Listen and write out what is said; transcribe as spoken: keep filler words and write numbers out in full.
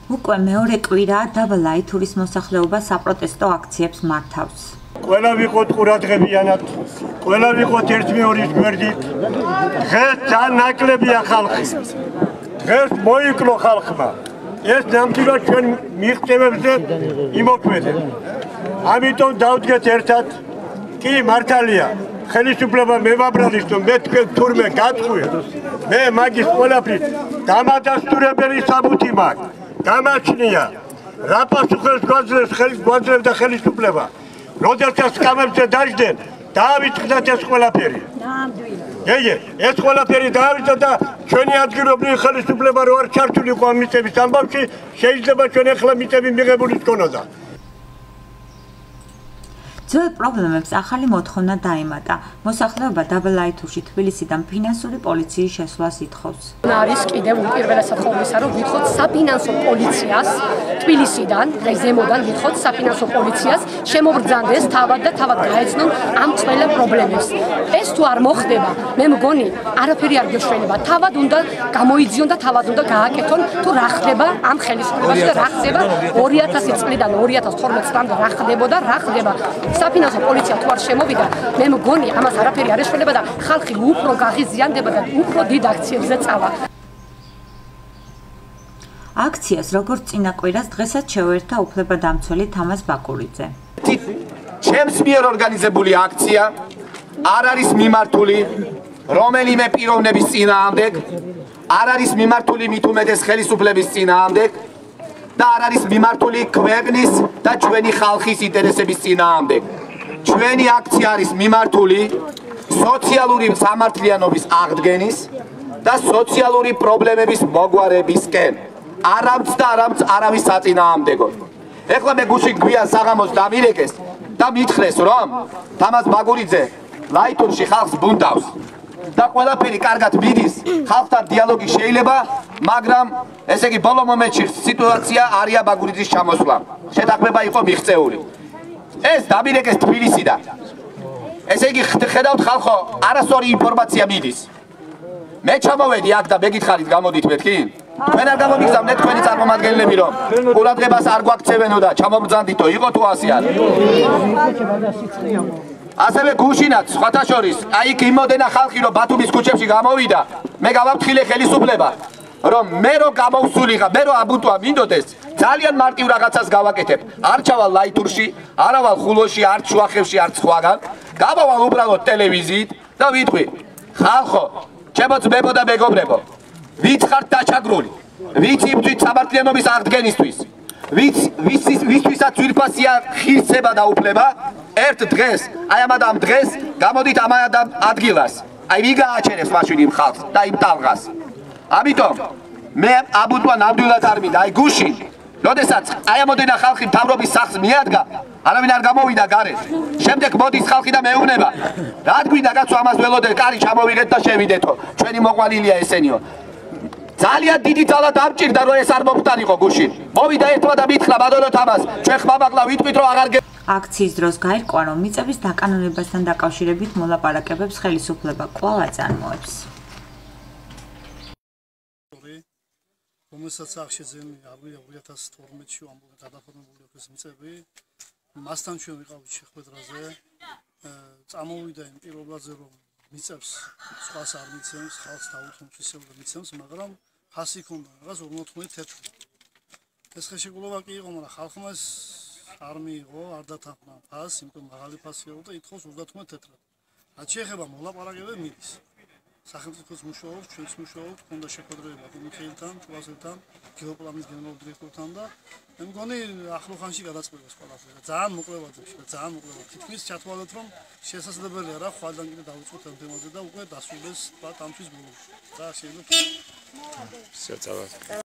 უკვე მეორე კვირაა დაბა ლაითურის მოსახლეობა საპროტესტო აქციებს მართავს. ყველა ვიყოთ ყურადღებიანად, ყველა ვიყოთ ერთმეორის გვერდით. დღეს ძალიან ნაკლებია ხალხი. დღეს მოიკლო ხალხმა. ეს ნამდვილად ჩვენ მიღწევებზე იმოქმედებს. ამიტომ დავდგეთ ერთად. კი, მართალია. ხელისუფლება მევაბრალის რომ მე თქვენ თურმე გატყვია. მე მაგის ყველაფრის დამადასტურებელი საბუთი მაქვს. გამაჩნია რა პასუხებს გვაძლევს ხელის გვაძლევდა ხელისუფლება. როდესაც სკამებზე დაждდენ, დაავიწყდათ ეს ყველაფერი. ნამდვილად. ეს ყველაფერი დაავიწყდა და ჩვენი ადგილობრივი ხელისუფლება რო არ ჩართული იყო ამ მიწების ამბავში, შეიძლება ჩვენ ახლა მიწები მიღებული გქონოდა. ძველ პრობლემებს ახალი მოთხოვნა დაემატა. მოსახლეობა დაბა ლაითურში თბილისიდან ფინანსური პოლიციის შესვლას ითხოვს. არის კიდევ უპირველესად ხოლმესა რომ ვითხოვთ საფინანსო პოლიციას თბილისიდან, აი ზემოდან ვითხოვთ საფინანსო პოლიციას შემობრძანდეს თავად და თავად გაეცნონ ამ წველა პრობლემებს. ეს თუ არ მოხდება, მე მგონი არაფერი არ გეშველება. თავად უნდა გამოიძიონ და თავად უნდა გააკეთონ თუ რა ხდება ამ ხელისუფლებაში და რა ხდება ორი ათასი წლიდან ორი ათას თორმეტ წლამდე რა ხდებოდა, რა ხდება. საფინანსო პოლიცია თუ არ შემოვიდა, მე მგონი ამას არაფერი არ ეშველება და ხალხი უფრო გაღიზიანდება და უფრო დიდ აქციებზე წავა. აქციას როგორც წინა კვირას დღესაც შეუერთა უფლებადამცველი თამაზ ბაკურიძე. ჩემს მიერ ორგანიზებული აქცია არ არის მიმართული რომელიმე პიროვნების წინააღმდეგ, არ არის მიმართული მით უმეტეს ხელისუფლების წინააღმდეგ და არ არის მიმართული ქვეყნის და ჩვენი ხალხის ინტერესების წინააღმდეგ. ჩვენი აქცია არის მიმართული სოციალური სამართლიანობის აღდგენის და სოციალური პრობლემების მოგვარებისკენ. არამც და არამც არავის საწინააღმდეგოდ. ეხლა მე გუშინ გვიან საღამოს დამირეკეს და მითხრეს რომ თამაზ ბაკურიძე ლაითურში ხალხს ბუნდავს. და ყველაფერი კარგად მიდის, ხალხთან დიალოგი შეიძლება, მაგრამ ესე იგი ბოლო მომენტში სიტუაცია არია ბაკურიძის ჩამოსვლა. შეთანხმება იყო მიღწეული. ეს დამირეკეს თბილისიდან. ესე იგი ხედავთ ხალხო, არასწორი ინფორმაცია მიდის. მე ჩამოვედი აქ და მეკითხარით გამოდით მეთქი? თქვენ არ გამომიგზავნეთ თქვენი წარმომადგენლები რომ ყურადღებას არ გვაქცევენო და ჩამომბრძანდითო, იყო თუ ასე არ? ასევე გუშინაც სხვათა შორის აი იქ იმოდენა ხალხი რომ ბათუმის ქუჩებში გამოვიდა, მე გავაფრთხილე ხელისუფლება რომ მე რო გამოვსულიყა, მე რო აბუტვა მინდოდეს, ძალიან მარტივ რაღაცას გავაკეთებ. არ ჩავალ ლაითურში, არავალ ხულოში, არ შუახევში, არ სხვაგან, გავავალ უბრალოდ ტელევიზიით და ვიტყვი: ხალხო, ჩემო ძმებო და მეგობრებო, ვით ხართ დაჩაგრული, ვით იბრძვით სამართლიანობის აღდგენისთვის, ვისთვისაც ძვირფასია ღირსება და უფლება, ერთ დღეს, აი ამ ამ დღეს გამოდით ამ ადგილას. აი ვინ გააჩერებს მაშინ იმ ხალხს და იმ ტალღას. ამიტომ მე აბუტვა ნამდვილად არ მინდა. აი გუშინ, როდესაც აი ამოდენა ხალხი მთავრობის სახლს მიადგა, არავინ არ გამოვიდა გარეთ. შემდეგ მოდის ხალხი და მეუბნება: რა გვინდა კაცო ამას ველოდეთ, კარი ჩამოვიღეთ და შევიდეთო. ჩვენი მოყვალილია ესენიო. ძალიან დიდი ძალა დამჭირდა რომ ეს არ მომხდარიყო გუშინ. მოვიდა ერთმა და მითხრა: ბატონო თამაზ, ჩვენ ხმამაღლა ვიტყვით რომ აღარ აქციის დროს გაირკვა, რომ მიწების დაკანონებასთან დაკავშირებით მოლაპარაკებებს ხელისუფლება კვლავ აწარმოებს. რომელსაც აღშეძენი აბრილი ორი ათას თორმეტში ამბობენ გადაფორმებული აქვს მიწები, მასთან ჩვენ ვიყავით შეხვედრაზე, წამოვიდა იმ პირობაზე რომ მიწებს სხვას არ მიცემს, ხალხს დაუთხმობს ისევ და მიცემს, მაგრამ ფასი ქონდა რაღაც ორმოთხმეტი თეთრი. ეს ხელშეკრულება კი იყო, მაგრამ ხალხმა ეს არ მიიღო, არ დათანხმა ფასს, იმიტომ მაღალი ფასი იყო და ითხოვს ოცდათხმეტ თეთრად. რაც შეეხება მოლაპარაკებებს მიდის. სახელმწიფოს მუშაობს, ჩვენც მუშაობთ, ქონდა შეხვედრება მიხეილთან, ჭვასელთან, გეოპლანის გენერალურ დირექტორთან და მე მგონი ახლო ხანში გადაწყვეტს ყველაფერი. ძალიან მოკლევადებში და ძალიან მოკლევად. თითქმის ჩათვალეთ რომ შესაძლებელია რა ხვალდან კიდე დავიწყოთ ამ თემაზე და უკვე დასრულდეს თქვა ამ თვის ბოლომში. და შეიძლება